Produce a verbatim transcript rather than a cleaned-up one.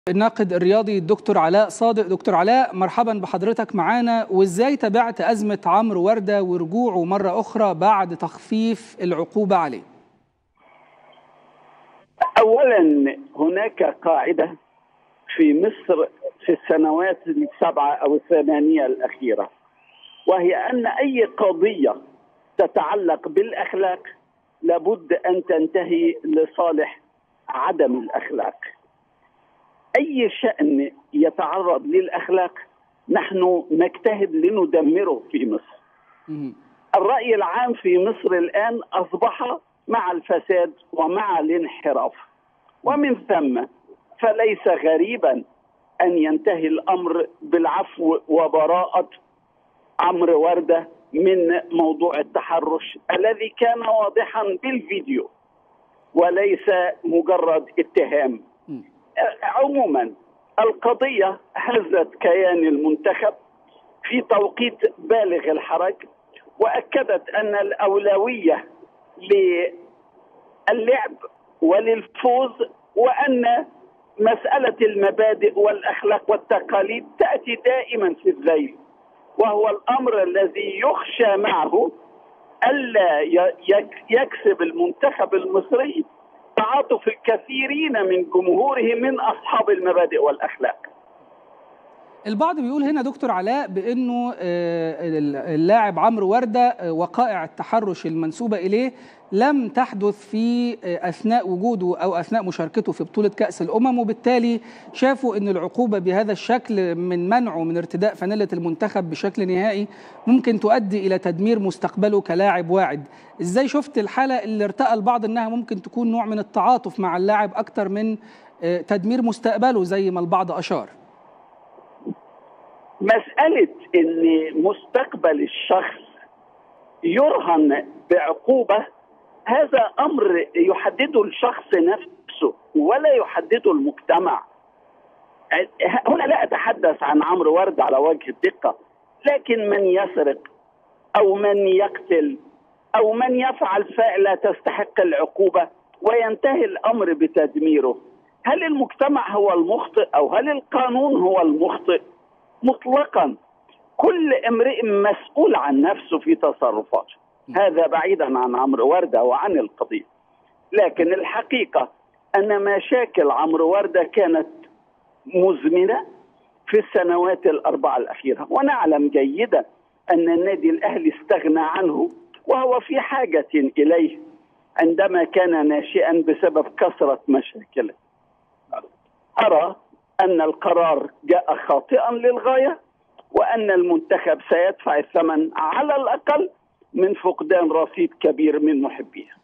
الناقد الرياضي الدكتور علاء صادق. دكتور علاء، مرحبا بحضرتك معانا. وازاي تابعت أزمة عمرو وردة ورجوعه مرة أخرى بعد تخفيف العقوبة عليه؟ أولا، هناك قاعدة في مصر في السنوات السبعة أو الثمانية الأخيرة، وهي أن أي قضية تتعلق بالأخلاق لابد أن تنتهي لصالح عدم الأخلاق. أي شأن يتعرض للأخلاق نحن نجتهد لندمره في مصر. الرأي العام في مصر الآن أصبح مع الفساد ومع الانحراف، ومن ثم فليس غريبا أن ينتهي الأمر بالعفو وبراءة عمرو وردة من موضوع التحرش الذي كان واضحا بالفيديو وليس مجرد اتهام. عموما القضية هزت كيان المنتخب في توقيت بالغ الحرج، وأكدت أن الأولوية للعب وللفوز، وأن مسألة المبادئ والأخلاق والتقاليد تأتي دائما في الذيل، وهو الأمر الذي يخشى معه ألا يكسب المنتخب المصري تعاطف الكثيرين من جمهوره من أصحاب المبادئ والأخلاق. البعض بيقول هنا دكتور علاء بأنه اللاعب عمرو وردة وقائع التحرش المنسوبة إليه لم تحدث في أثناء وجوده أو أثناء مشاركته في بطولة كأس الأمم، وبالتالي شافوا أن العقوبة بهذا الشكل من منعه من ارتداء فانيلة المنتخب بشكل نهائي ممكن تؤدي إلى تدمير مستقبله كلاعب واعد. إزاي شفت الحالة اللي ارتأى البعض أنها ممكن تكون نوع من التعاطف مع اللاعب أكتر من تدمير مستقبله زي ما البعض أشار؟ مسألة أن مستقبل الشخص يرهن بعقوبة هذا أمر يحدده الشخص نفسه ولا يحدده المجتمع. هنا لا أتحدث عن عمرو وردة على وجه الدقة، لكن من يسرق أو من يقتل أو من يفعل فعل تستحق العقوبة وينتهي الأمر بتدميره، هل المجتمع هو المخطئ أو هل القانون هو المخطئ؟ مطلقا كل امرئ مسؤول عن نفسه في تصرفاته، هذا بعيدا عن عمرو وردة وعن القضية. لكن الحقيقة أن مشاكل عمرو وردة كانت مزمنة في السنوات الأربعة الأخيرة، ونعلم جيدا أن النادي الأهلي استغنى عنه وهو في حاجة إليه عندما كان ناشئا بسبب كثرة مشاكله. أرى أن القرار جاء خاطئا للغاية، وأن المنتخب سيدفع الثمن على الأقل من فقدان رصيد كبير من محبيه.